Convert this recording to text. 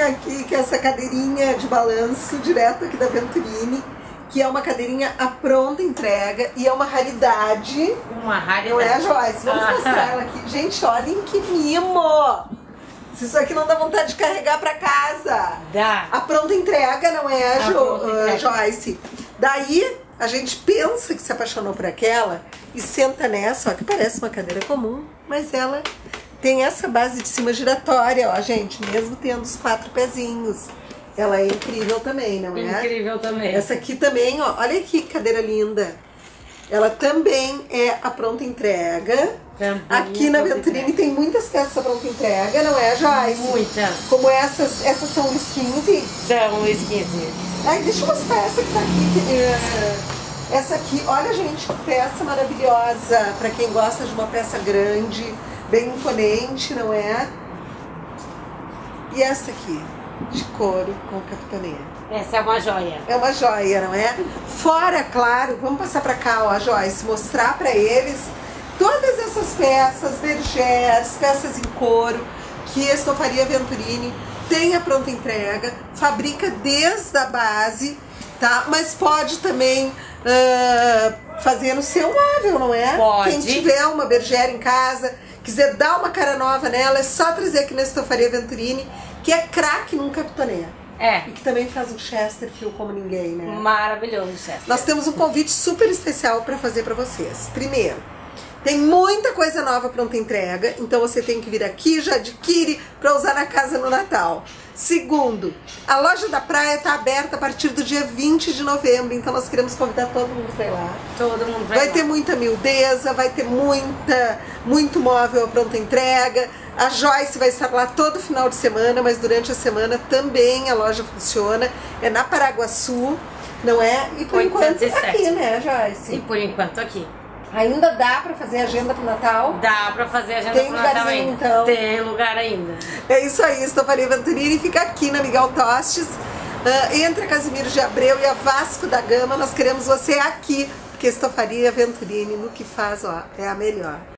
cadeirinha aqui, que é essa cadeirinha de balanço, direto aqui da Venturini, que é uma cadeirinha à pronta entrega e é uma raridade. Uma raridade. Não é, Joyce? Vamos mostrar ela aqui. Gente, olhem que mimo! Isso aqui não dá vontade de carregar pra casa. Dá. A pronta entrega, não é, Joyce? Daí, a gente pensa que se apaixonou por aquela e senta nessa, ó, que parece uma cadeira comum, mas ela tem essa base de cima giratória, ó, gente, mesmo tendo os 4 pezinhos. Ela é incrível também, não é? Incrível também. Essa aqui também, ó, olha aqui que cadeira linda. Ela também é a pronta entrega. Também aqui na Venturini tem muitas peças a pronta entrega, não é, Joyce? Muitas. Como essas são os 15. São os 15. Ai, deixa eu mostrar essa que tá aqui. Essa aqui, olha, gente, que peça maravilhosa. Pra quem gosta de uma peça grande, bem imponente, não é? E essa aqui, de couro com capitonê. Essa é uma joia. É uma joia, não é? Fora, claro, vamos passar pra cá, ó, Joyce, mostrar pra eles todas essas peças, bergers, peças em couro, que a Estofaria Venturini tem a pronta entrega, fabrica desde a base, tá? Mas pode também fazer no seu móvel, não é? Pode. Quem tiver uma berger em casa, quiser dar uma cara nova nela, é só trazer aqui na Estofaria Venturini, que é craque num capitonê. É. E que também faz um Chesterfield como ninguém, né? Maravilhoso, Chesterfield. Nós temos um convite super especial para fazer para vocês. Primeiro, tem muita coisa nova pronta entrega, então você tem que vir aqui, já adquire para usar na casa no Natal. Segundo, a loja da praia está aberta a partir do dia 20 de novembro, então nós queremos convidar todo mundo para ir lá. Todo mundo vai Vai lá. ter muita miudeza, vai ter muito móvel à pronta entrega. A Joyce vai estar lá todo final de semana, mas durante a semana também a loja funciona. É na Paraguaçu, não é? E por enquanto aqui, né, Joyce? E por enquanto aqui. Ainda dá pra fazer agenda pro Natal? Dá pra fazer agenda Tem pro Natal lugarzinho, ainda. então? Tem lugar ainda. É isso aí, Estofaria Venturini fica aqui na Miguel Tostes, entre a Casimiro de Abreu e a Vasco da Gama. Nós queremos você aqui, porque Estofaria Venturini, no que faz, ó, é a melhor.